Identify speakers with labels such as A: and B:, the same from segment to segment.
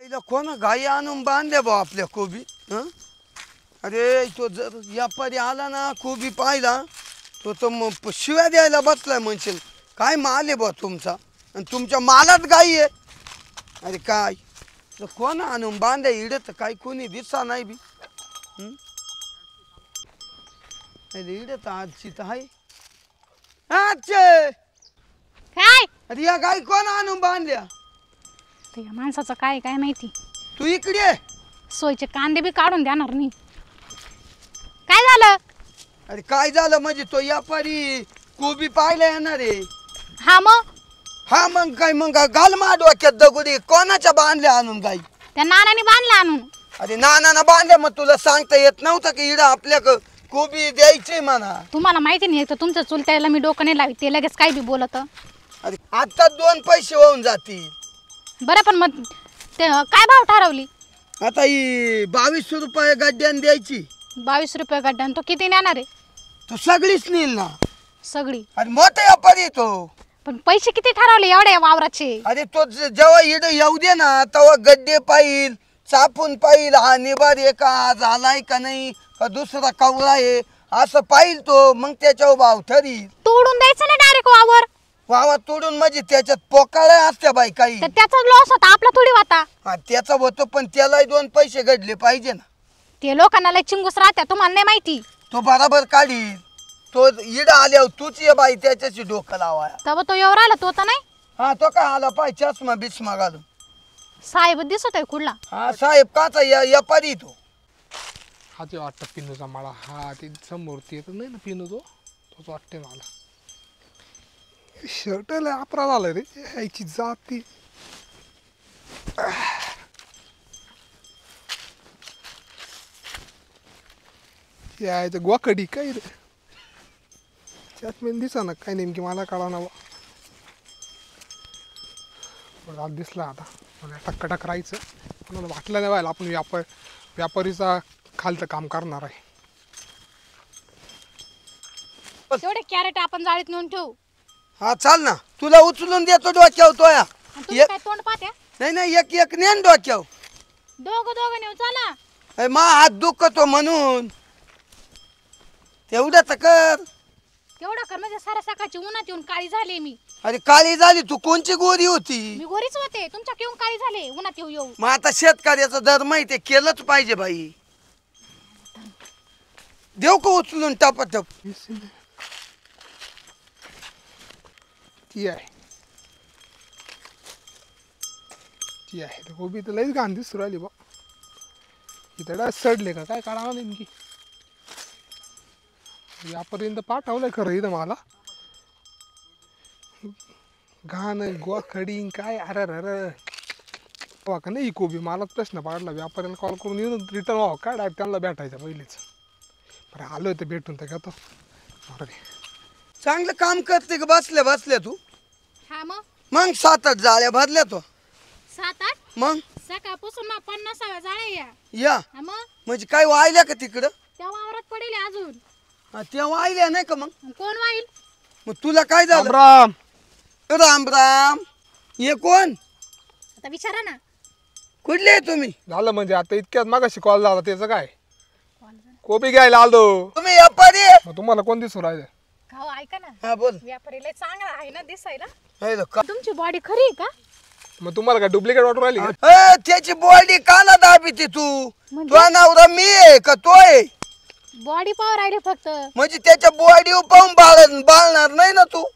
A: इला कोण गाई आणून बांधले बा आपल्या कोबी हं? अरे तो जर व्यापारी आला ना कोबी पाहिला तो मग शिव्या द्यायला बसलाय म्हणशील काय माल आहे बा तुमचा आणि तुमच्या मालात गाई आहे. अरे काय तर कोण आणून बांधे इड तर काही कोणी दिसा नाही बी. अरे इड तर आजची तर आहे.
B: काय
A: अरे या गाई कोण आणून बांधल्या.
B: ते या माणसाचं काय काय माहिती.
A: तू इकडे ये.
B: सोयचे कांदे बी काढून देणार नाही. काय झालं.
A: अरे काय झालं म्हणजे तो व्यापारी कोबी पाहायला येणार आहे.
B: हा मग
A: काय मग घाल मा डोक्यात दगुडी कोणाच्या बांधल्या आणून गाई.
B: त्या नानाने बांधला आणून.
A: अरे नाना बांधल्या मग तुला सांगता येत नव्हतं की इडं आपल्या कोबी द्यायची म्हणा.
B: तुम्हाला माहिती नाही तर तुमच्या चुलत्याला मी डोकं नाही लावी ते लगेच काय बी बोलत.
A: अरे आता 2 पैसे होऊन जातील.
B: बरं पण मग ते काय भाव ठरवली.
A: आता ही 2200 रुपये गड्ड्यान द्यायची.
B: 22 रुपये गड्डा. तो किती नेणार आहे.
A: तो सगळीच नेईल ना.
B: सगळी.
A: अरे मोठा व्यापारी तो.
B: पण पैसे किती ठरवले एवढ्या वावराचे.
A: अरे तो जेव्हा इड येऊ दे ना तेव्हा गड्डे पाहिल चापून पाहिल हा निबार आहे का झालाय का नाही का दुसरा कवळा आहे असं पाहिल तो मग त्याच्यावर भाव ठरील.
B: तोडून द्यायचं ना डायरेक्ट वावर.
A: वावा तोडून म्हणजे त्याच्यात पोकाळ्या असत्या बाई काही.
B: तर त्याचा लॉस होता आपला थोडी होता.
A: हा त्याचा होतो पण त्यालाही 2 पैसे घडले पाहिजे ना.
B: ते लोकांना लय चिंगूस राहत्या तुम्हाला नाही माहिती.
A: तो बराबर काढील. तो इड आल्यावर तूच ये बाई त्याच्याशी डोकं लावाया.
B: तेव्हा तो एवढा आला तो तर नाही.
A: हा तो काय आला पाय चष्मा बिस्मा घालून.
B: साहेब दिसत आहे कुठला.
A: हा साहेब काचा व्यापारी तो.
C: हा ते वाटतं पिनूचा माळा. हा ते समोर ते येत नाही ना पिनू तोच वाटते मला. शर्ट लय अपरा झालं रे यायची जाती. यायचं गोकडी काय रे त्यात मी दिसा ना काय नेमकी मला कळा ना. दिसला आता मला टक्कटक राहायचं मला वाटलं नाही व्हायला आपण व्यापारीचा खालचं काम करणार आहे.
B: तेवढे कॅरेट आपण जाळीत नेऊन ठेवू.
A: हा चाल ना तुला उचलून देतो डोक्यावर तोया.
B: तुम्ही काय तोंड पाहत्या.
A: नाही एक नेन डोक्यावर.
B: दोघं नेऊ चला.
A: मा हात दुखतो म्हणून तेवढं तर कर.
B: तेवढं कर म्हणजे साऱ्या सकाळची उन्हात येऊन काळी झाली मी.
A: अरे काळी झाली तू कोणची गोरी होती.
B: मी गोरीच होते तुमच्या येऊन काळी झाले उन्हात येऊ.
A: मग आता शेतकऱ्याचा दर माहिती केलंच पाहिजे बाई. देऊ का उचलून टपाटप.
C: ती आहे गोबी तर लईच घाण दिसू राहिली बा. इथं सडले का काय काढावं नेमकी. यापर्यंत पाठवलंय खरं इथं मला घाण गोखडी काय अरे व्हा का नाही. कोबी मला प्रश्न पाडला व्यापाऱ्याला कॉल करून येऊन रिटर्न व्हावं काय डायरेक्ट त्यांना भेटायचं पहिलेच. बरं आलो तर भेटून तर घेतो. अरे
A: चांगलं काम करते का बसल्या तू.
B: हा
A: मग 7-8 जाळ्या भरल्या तो.
B: 7-8
A: मग
B: सकाळपासून 50 जाळ्या
A: या
B: मग
A: म्हणजे काय वाहिल्या का तिकडं.
B: त्या वावरात पडेल अजून.
A: त्या वाहिल्या नाही का मग
B: कोण वाईल.
A: मग तुला काय झालं.
C: राम
A: राम हे कोण
B: आता विचारा ना.
A: कुठले आहे तुम्ही.
C: झालं म्हणजे आता इतक्यात मागाशी कॉल झाला त्याचं काय. कोबी घ्यायला आलो.
A: तुम्ही व्यापारी आहे.
C: मग तुम्हाला कोण दिसू राहिलं.
B: खाऊ ऐका ना.
A: हा बोल.
B: व्यापारीला चांगला आहे ना दिसायला.
A: का
B: तुमची बॉडी खरी आहे का.
C: मग तुम्हाला काय डुप्लिकेट वाटू राहिली का?
A: त्याची बॉडी काला दाबीती तू.
B: म्हणजे?
A: तो नवरा मी आहे का तो आहे.
B: बॉडी पावर राहिले फक्त.
A: म्हणजे त्याच्या बॉडी पाहून बाळणार नाही ना तू.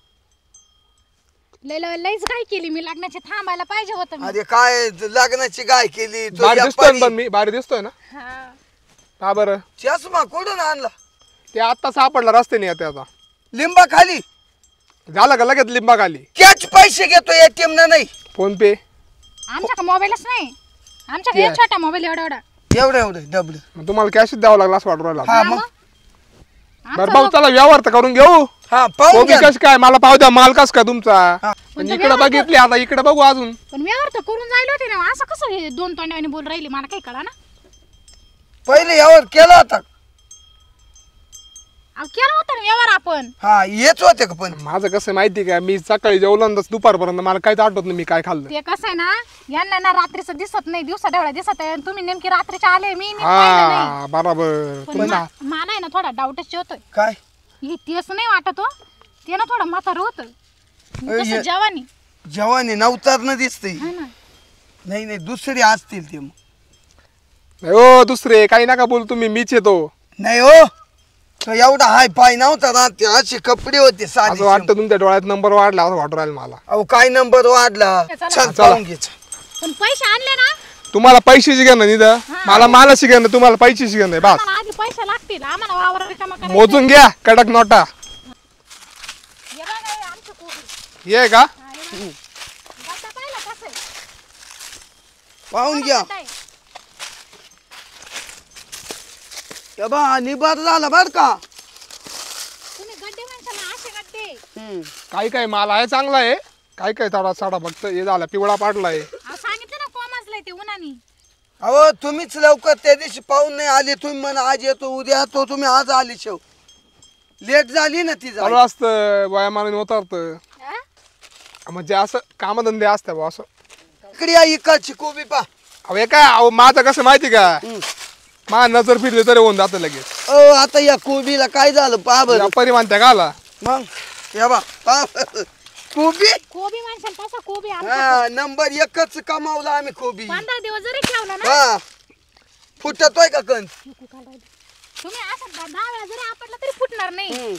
B: लईच काय केली मी लग्नाची थांबायला पाहिजे होतं मी.
A: अरे काय लग्नाची गाय केली तो
C: भारी दिसतोय
A: व्यापारी.
C: ना पण मी भारी दिसतोय ना.
B: हा
C: का बरं
A: चष्मा कुठून आणला.
C: ते आता सापडला रस्त्याने येते आता.
A: लिंबा खाली
C: झालं का लगेच लिंबा खाली.
A: कॅच पैसे घेतो एटीएम ना नाही.
C: फोन पे
B: आमच्या मोबाईलच नाही. आमच्या छोटा मोबाईल एवढा
A: एवढं डबल.
C: मग तुम्हाला कॅशच द्यावं लागला असं वाटू राहिला.
A: हा मग
C: बरं भाऊ चला व्यवहार तर करून घेऊ.
A: हा पाहून
C: कोबी
A: घ्या.
C: कस काय मला पाहू द्या माल कस काय तुमचा.
A: हा.
C: पण इकडे बघितली आता इकडे बघू अजून.
B: पण व्यवहार तर करून जायला होते ना. असं कसं हे 2 तोंडाने बोल राहिली मला काही कळा ना.
A: पहिले यावर केला होता.
B: अहो, केला होता ना व्यवहार आपण.
A: हा येच होते का पण
C: माझं कसं आहे माहिती का, मी सकाळी जेवलो ना दुपारपर्यंत मला काहीच आठवत नाही मी काय खाल्लं.
B: ते कसं आहे ना, यांना ना रात्रीचं दिसत नाही, दिवसा ढवळ्या दिसत आहे. तुम्ही नेमकी रात्रीचे आले, मी नीट पाहिलं नाही.
C: हा बरोबर.
B: पण मला आहे ना थोडा डाऊटच येतोय.
A: काय
B: हे तेच नाही वाटत हो, ते ना थोडं म्हातारं होतं. कसं जवानी
A: जवानी नवतार दिसते.
B: हा ना.
A: नाही नाही दुसरे असतील ते मग.
C: नाही हो दुसरे काही नका बोल तुम्ही, मीच येतो.
A: नाही हो तो एवढा हाय पाय नव्हता ना, ते असे कपडे होते साधे.
C: असं वाटतं तुमच्या डोळ्यात नंबर वाढला असं वाटू राहिलं मला.
A: अहो काय नंबर वाढला.
B: चला.
A: चल पाहून घ्यायचं.
B: पण पैसे आणले ना,
C: तुम्हाला पैशाची घेणं निदा, मला शिकणं, तुम्हाला पैशाची घेणं बस.
B: आम्हाला आधी पैसे लागतील, आम्हाला वावर रिकामा करायचा.
C: मोजून घ्या कडक नोटा.
B: हे बघा, हे आमचं कोबी.
C: ये का
B: हा, हे बघा. गड्डा पाहिला कसं आहे?
A: पाहून घ्या.
B: गड्डा आहे.
A: ए बा निबार झाला बर का.
B: तुम्ही गड्डे म्हणशाल ना, असे गड्डे.
C: काही काही माल आहे चांगला आहे, काही काही थोडा साडा फक्त हे झाला पिवळा पाडलाय.
B: अहो, सांगितलं ना कोमाजलंय ते उन्हानी.
A: अहो तुम्हीच लवकर त्या दिवशी पाहून नाही आले. तुम्ही म्हणा आज येतो उद्या येतो, तुम्ही आज आले शेव. लेट झाली ना ती
C: चालू असतं वयामानाने होतात,
B: हा?
C: म्हणजे असं कामधंदे असते बुवा असं.
A: इकडे या इकडची कोबी पा.
C: अहो हे काय, अहो माझं कसं माहिती का, माझा नजर फिरली तरी होऊन जातं लगेच.
A: आता या कोबीला काय झालं पहा बरं.
C: व्यापारी म्हणत्या का आला
A: मग या बा पहा कोबी.
B: कोबी म्हणशाल तसा कोबी आमचा.
A: हा नंबर एकच कमावला आम्ही कोबी.
B: 15 दिवस जरी ठेवला ना,
A: हा फुटतोय का कंद.
B: तुम्ही असं 10 वेळा जरी आपटला तरी फुटणार नाही.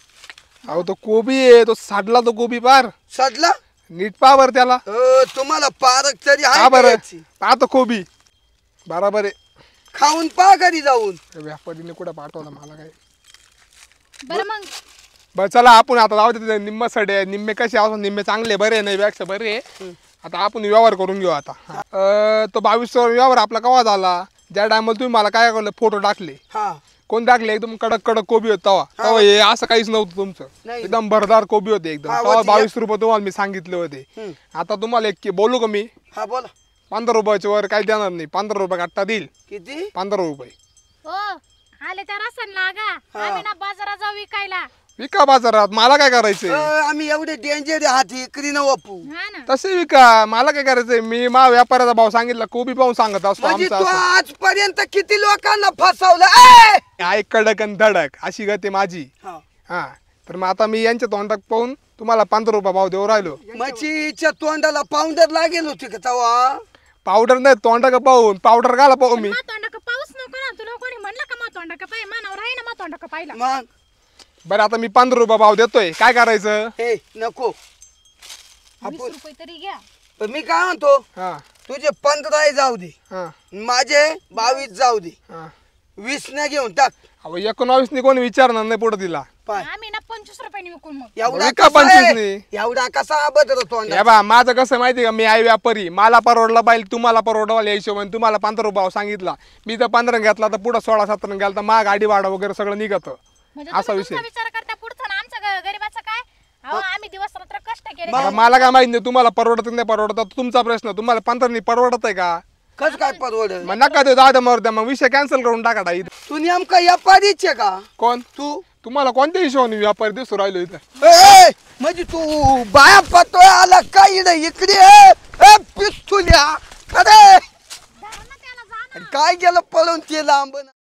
C: अहो तो कोबी आहे, तो साडला तो कोबी पार
A: सडला.
C: नीट पहा बरं त्याला.
A: तुम्हाला पारक तरी
C: का
A: आहे
C: बरं
A: याची?
C: पाहतो कोबी बराबर आहे.
A: खाऊन पहा घरी जाऊन.
C: व्यापारीने कुठं पाठवलं मला काय.
B: बरं मग
C: बरं चला आपण आता जाऊ दे, निम्म सडे निम्मे कसे आहोत, निम्मे चांगले बरे नाही पेक्षा बरे. आता आपण व्यवहार करून घेऊ आता. तो 22 व्यवहार आपला केव्हा झाला, ज्या टायमाला तुम्ही मला काय करलं फोटो टाकले.
A: हा
C: कोण टाकले, एकदम कडक कडक कोबी होत तेव्हा हे असं काहीच नव्हतं तुमचं.
A: नाही.
C: एकदम भरदार कोबी होते एकदम.
A: हा,
C: तेव्हा
A: होती.
C: 22 रुपये तुम्हाला मी सांगितले होते. आता तुम्हाला एक बोलू का मी,
A: हा बोला
C: 15 रुपयाच्या वर काही देणार नाही. 15 रुपये गट्टा देईल.
A: किती.
C: 15 रुपये
B: हो आले त्या रसन लागा, आम्ही ना बाजारात जाऊ विकायला.
C: विका बाजारात, मला काय करायचंय.
A: आम्ही एवढे डेंजर हात इकरी न वापू.
B: हा ना.
C: तसे विका, मला काय करायचंय. मी मा व्यापाराचा भाव सांगितला, कोबी पाहून सांगत असतो
A: म्हणजे
C: आमचा
A: तू
C: असं.
A: आजपर्यंत किती लोकांना फसवलं.
C: काय कडक आणि धडक अशी गती माझी.
A: हा.
C: हा तर मग आता मी यांच्या तोंडात पाहून तुम्हाला 15 रुपये भाव देऊ राहिलो.
A: मच्छीच्या तोंडाला पावडर लागेल होती का तवा.
C: पावडर नाही, तोंडा का पाहून पावडर घाला पाहू मी.
B: मा तोंडा का पाऊस नको ना, तुला कोणी म्हणलं का मा तोंडा का पाय, मानावर आहे ना मा तोंडा का पाहिला.
A: मग
C: बरं आता मी 15 रुपये भाव देतोय, काय करायचं.
A: हे नको.
B: 20 रुपये तरी घ्या.
A: पण मी काय म्हणतो,
C: हा
A: तुझे 15 जाऊ दे,
C: हा
A: माझे 22 जाऊ दे,
C: हा
A: 20 न घेऊन टाक.
C: अहो 19 नि कोणी विचारणार नाही पुढे तिला.
A: पाय
B: आम्ही ना 25 रुपयाने विकून मग.
A: एवढा
C: विका
A: कसा
C: 25
A: आहे?
C: ने.
A: एवढा कसा अभद्र तोंड.
C: हे बा माझं कसं माहिती का, मी आई व्यापारी, मला परवडला पाहिजे, तुम्हाला परवडला या हिशोबाने तुम्हाला 15 रुपये भाव सांगितला. मी तर 15 घेतला तर पुढे 16-17 गेला तर मग गाडी भाडा वगैरे सगळं निघत.
B: म्हणजे
C: असा
B: तुम्ही
C: विषय.
B: तुमचा विचार करता पुढचं ना, आमचं गरीबाचं काय. अहो आम्ही दिवस रात्र कष्ट केले.
C: आता मला काय माहिती नाही तुम्हाला परवडत की नाही परवडत, तुमचा प्रश्न. तुम्हाला 15 नि परवडत आहे का.
A: कस काय परवड.
C: मग नका देऊ, जाऊ द्या मरू द्या, मग विषय कॅन्सल करून टाका ताई.
A: तू नेमका व्यापारीच आहे का.
C: कोण
A: तू
C: तुम्हाला कोणत्या हिशोबाने व्यापारी दिसू राहिलो इथं.
A: म्हणजे तू बाया पतोय आला काय इकडे पिस्तुल्या. अरे
B: जा ना त्याला, जा ना.
A: काय गेलं पळून ते लांब.